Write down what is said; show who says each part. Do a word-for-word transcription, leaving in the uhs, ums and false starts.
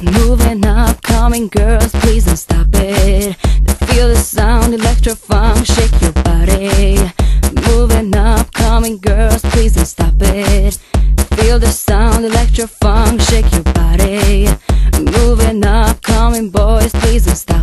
Speaker 1: Moving up, coming girls, please don't stop it. Feel the sound, electro funk, shake your body. Moving up, coming girls, please don't stop it. Feel the sound, electro funk, shake your body. Moving up, coming boys, please don't stop it.